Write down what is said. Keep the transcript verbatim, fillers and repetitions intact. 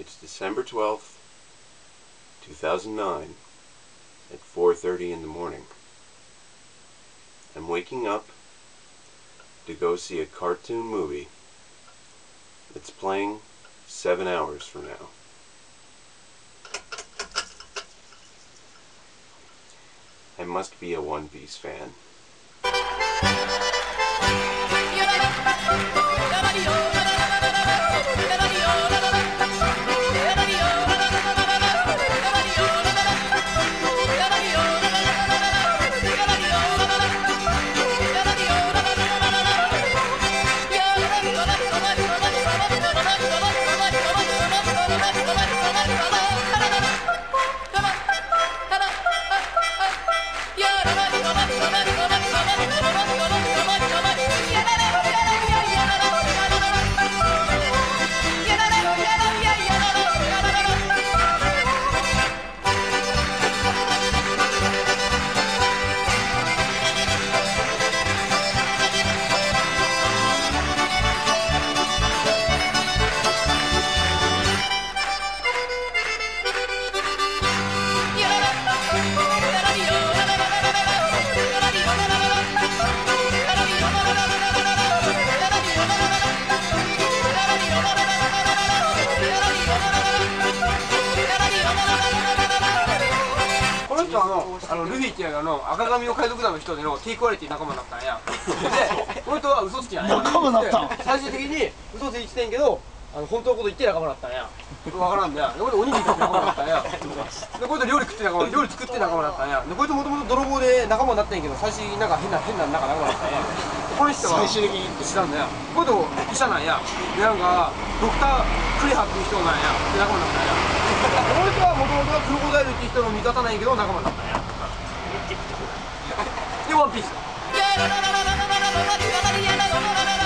It's December twelfth, two thousand nine, at four thirty in the morning. I'm waking up to go see a cartoon movie that's playing seven hours from now. I must be a One Piece fan. あのルフィっていうあの赤髪の海賊団の人での T クオリティ仲間だったんや。で、この人は嘘つきなんや。仲間だった。最終的に嘘ついてんけど、あの本当のこと言って仲間だったんや。わからんねや。で、これでおにぎり食って仲間だったんや。で、これで料理食って仲間、料理作って仲間だったんや。で、こいつもともと泥棒で仲間になってんけど、最初なんか変な変な仲間だったんや。この人は最終的に知らんのや。これで医者なんや。で、なんかドクタークリハっていう人なんや。で、仲間だったんや。この人はもともとはクロコダイルっていう人の味方なんやけど仲間だったんや。で、ワンピース。